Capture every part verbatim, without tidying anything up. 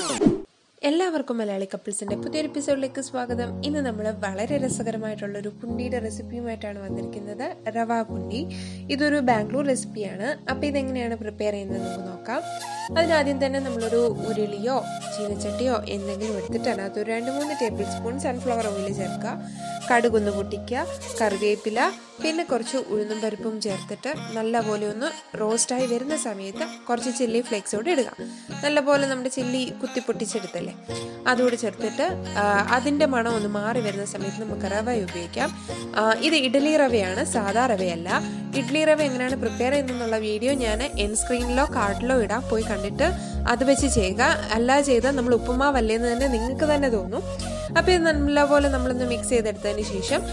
എല്ലാവർക്കും മലയാളി കപ്പിൾസിന്റെ പുതിയൊരു എപ്പിസോഡിലേക്ക് സ്വാഗതം. ഇന്ന് നമ്മൾ വളരെ രസകരമായിട്ടുള്ള ഒരു പുണ്ടിയുടെ റെസിപ്പിയുമായിട്ടാണ് വന്നിരിക്കുന്നത്. റവ പുണ്ടി. ഇതൊരു ബാംഗ്ലൂർ റെസിപ്പിയാണ്. അപ്പോൾ ഇതെങ്ങനെയാണ് പ്രിപ്പയർ ചെയ്യുന്നത് നമുക്ക് നോക്കാം. അതിനാദ്യം തന്നെ നമ്മളൊരു ഉരുളിയോ ചീനച്ചട്ടിയോ എന്തെങ്കിലും എടുത്തിട്ട് അതിനകത്ത് ഒരു രണ്ട് മൂന്ന് ടേബിൾ സ്പൂൺ സൺഫ്ലവർ ഓയിൽ ചേർക്കുക. കടുകൊന്ന് പൊട്ടിക്കുക, കറിവേപ്പില, പിന്നെ കുറച്ച് ഉഴുന്നും പരിപ്പും ചേർത്തിട്ട് നല്ലപോലെ ഒന്ന് റോസ്റ്റായി വരുന്ന സമയത്ത് കുറച്ച് ചില്ലി ഫ്ലേക്സ് കൂടെ ഇടുക. നല്ലപോലെ നമ്മുടെ ചില്ലി കുത്തി പൊട്ടിച്ചെടുത്തല്ലേ, അതുകൂടി ചേർത്തിട്ട് അതിൻ്റെ മണം ഒന്ന് മാറി വരുന്ന സമയത്ത് നമുക്ക് റവ ഉപയോഗിക്കാം. ഇത് ഇഡ്ഡലി റവയാണ്, സാധാ റവയല്ല. ഇഡ്ഡലി റവ എങ്ങനെയാണ് പ്രിപ്പയർ ചെയ്യുന്നതെന്നുള്ള വീഡിയോ ഞാൻ എൻ സ്ക്രീനിലോ കാർഡിലോ ഇടാം, പോയി കണ്ടിട്ട് അത് വെച്ച് ചെയ്യുക. അല്ലാതെ ചെയ്താൽ നമ്മൾ ഉപ്പുമാവല്ലേന്ന് തന്നെ നിങ്ങൾക്ക് തന്നെ തോന്നും. അപ്പോൾ ഇത് നല്ലപോലെ നമ്മളൊന്ന് മിക്സ് ചെയ്തെടുത്തതിന് ശേഷം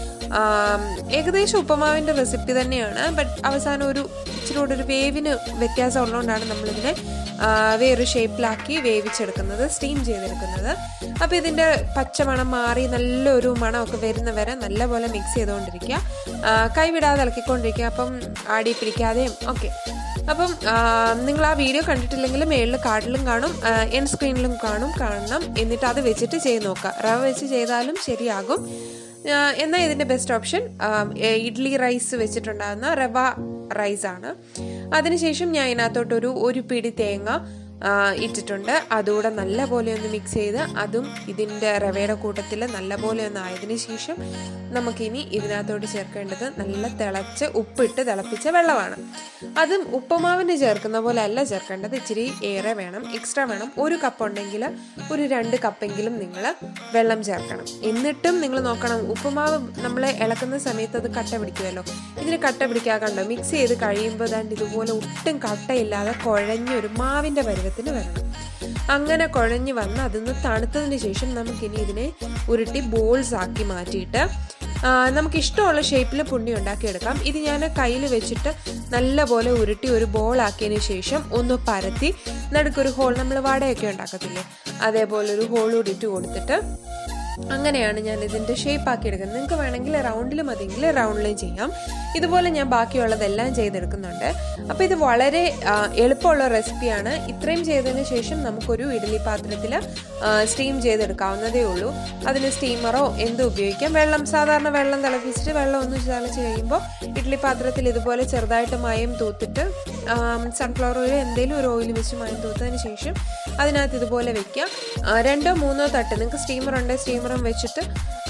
ഏകദേശം ഉപ്പുമാവിൻ്റെ റെസിപ്പി തന്നെയാണ്, ബട്ട് അവസാനം ഒരു ഇച്ചിരി കൂടെ ഒരു വേവിന് വ്യത്യാസം ഉള്ളതുകൊണ്ടാണ് നമ്മളിതിനെ വേറൊരു ഷേപ്പിലാക്കി വേവിച്ചെടുക്കുന്നത്, സ്റ്റീം ചെയ്തെടുക്കുന്നത്. അപ്പോൾ ഇതിൻ്റെ പച്ചമണം മാറി നല്ലൊരു മണമൊക്കെ വരുന്ന വരെ നല്ലപോലെ മിക്സ് ചെയ്തുകൊണ്ടിരിക്കുക, കൈവിടാതെ ഇളക്കിക്കൊണ്ടിരിക്കുക, അപ്പം ആടി പിടിക്കാതെയും ഒക്കെ. അപ്പം നിങ്ങൾ ആ വീഡിയോ കണ്ടിട്ടില്ലെങ്കിൽ മേളിൽ കാർഡിലും കാണും, എൻ സ്ക്രീനിലും കാണും, കാണണം. എന്നിട്ട് അത് വെച്ചിട്ട് ചെയ്ത് നോക്കുക. റവ വെച്ച് ചെയ്താലും ശരിയാകും. എന്നാൽ ഇതിൻ്റെ ബെസ്റ്റ് ഓപ്ഷൻ ഇഡ്ഡലി റൈസ് വെച്ചിട്ടുണ്ടാകുന്ന റവ റൈസാണ്. അതിനുശേഷം ഞാൻ ഇതിനകത്തോട്ടൊരു ഒരു പിടി തേങ്ങ ഇട്ടിട്ടുണ്ട്. അതുകൂടെ നല്ലപോലെ ഒന്ന് മിക്സ് ചെയ്ത് അതും ഇതിൻ്റെ റവയുടെ കൂട്ടത്തിൽ നല്ലപോലെ ഒന്ന് ആയതിനു ശേഷം നമുക്കിനി ഇതിനകത്തോട്ട് ചേർക്കേണ്ടത് നല്ല തിളച്ച് ഉപ്പിട്ട് തിളപ്പിച്ച വെള്ളമാണ്. അതും ഉപ്പുമാവിന് ചേർക്കുന്ന പോലെ അല്ല ചേർക്കേണ്ടത്, ഇച്ചിരി ഏറെ വേണം, എക്സ്ട്രാ വേണം. ഒരു കപ്പ് ഉണ്ടെങ്കിൽ ഒരു രണ്ട് കപ്പെങ്കിലും നിങ്ങൾ വെള്ളം ചേർക്കണം. എന്നിട്ടും നിങ്ങൾ നോക്കണം, ഉപ്പുമാവ് നമ്മൾ ഇളക്കുന്ന സമയത്ത് അത് കട്ട പിടിക്കുമല്ലോ. ഇതിന് കട്ട പിടിക്കാറുണ്ടോ? മിക്സ് ചെയ്ത് കഴിയുമ്പോൾ ദാണ്ട് ഇതുപോലെ ഒട്ടും കട്ടയില്ലാതെ കുഴഞ്ഞൊരു മാവിൻ്റെ പരുവത്തിന് വരണം. അങ്ങനെ കുഴഞ്ഞ് വന്ന് അതിന്ന് തണുത്തതിന് ശേഷം നമുക്കിനി ഇതിനെ ഉരുട്ടി ബോൾസ് ആക്കി മാറ്റിയിട്ട് നമുക്കിഷ്ടമുള്ള ഷേപ്പിൽ പുണ്ടി ഉണ്ടാക്കിയെടുക്കാം. ഇത് ഞാൻ കയ്യിൽ വെച്ചിട്ട് നല്ലപോലെ ഉരുട്ടി ഒരു ബോളാക്കിയതിന് ശേഷം ഒന്ന് പരത്തി നടുക്കൊരു ഹോൾ, നമ്മൾ വടയൊക്കെ ഉണ്ടാക്കത്തില്ലേ, അതേപോലെ ഒരു ഹോൾ കൂടി ഇട്ട് കൊടുത്തിട്ട് അങ്ങനെയാണ് ഞാൻ ഇതിൻ്റെ ഷേപ്പ് ആക്കി എടുക്കുന്നത്. നിങ്ങൾക്ക് വേണമെങ്കിൽ റൗണ്ടിൽ മതിയെങ്കിൽ റൗണ്ടിലും ചെയ്യാം. ഇതുപോലെ ഞാൻ ബാക്കിയുള്ളതെല്ലാം ചെയ്തെടുക്കുന്നുണ്ട്. അപ്പോൾ ഇത് വളരെ എളുപ്പമുള്ള റെസിപ്പിയാണ്. ഇത്രയും ചെയ്തതിന് ശേഷം നമുക്കൊരു ഇഡ്ഡലി പാത്രത്തിൽ സ്റ്റീം ചെയ്തെടുക്കാവുന്നതേ ഉള്ളൂ. അതിന് സ്റ്റീമറോ എന്തും ഉപയോഗിക്കാം. വെള്ളം സാധാരണ വെള്ളം തിളപ്പിച്ചിട്ട് വെള്ളം ഒന്ന് തിളച്ച് കഴിയുമ്പോൾ ഇഡ്ഡലി പാത്രത്തിൽ ഇതുപോലെ ചെറുതായിട്ട് മയം തൂത്തിട്ട് സൺഫ്ലവർ ഓയിൽ എന്തെങ്കിലും ഒരു ഓയിൽ വെച്ച് മയം തൂത്തതിന് ശേഷം അതിനകത്ത് ഇതുപോലെ വെക്കുക. രണ്ടോ മൂന്നോ തട്ട്, നിങ്ങൾക്ക് സ്റ്റീമർ ഉണ്ടെങ്കിൽ സ്റ്റീമറും വെച്ചിട്ട്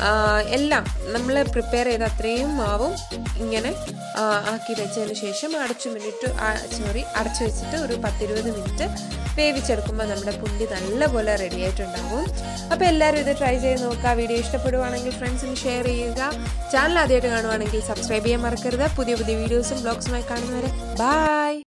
എല്ലാം നമ്മൾ പ്രിപ്പയർ ചെയ്ത അത്രയും മാവും ഇങ്ങനെ ആക്കി വെച്ചതിന് ശേഷം അടച്ചു മിനിറ്റ് സോറി അടച്ചു വെച്ചിട്ട് ഒരു പത്തിരുപത് മിനിറ്റ് വേവിച്ചെടുക്കുമ്പോൾ നമ്മുടെ പുണ്ടി നല്ലപോലെ റെഡി ആയിട്ടുണ്ടാവും. അപ്പോൾ എല്ലാവരും ഇത് ട്രൈ ചെയ്ത് നോക്കുക. വീഡിയോ ഇഷ്ടപ്പെടുവാണെങ്കിൽ ഫ്രണ്ട്സിന് ഷെയർ ചെയ്യുക. ചാനൽ ആദ്യമായിട്ട് കാണുവാണെങ്കിൽ സബ്സ്ക്രൈബ് ചെയ്യാൻ മറക്കരുത്. പുതിയ പുതിയ വീഡിയോസും ബ്ലോഗ്സുമായി കാണുന്നവരെ ബൈ.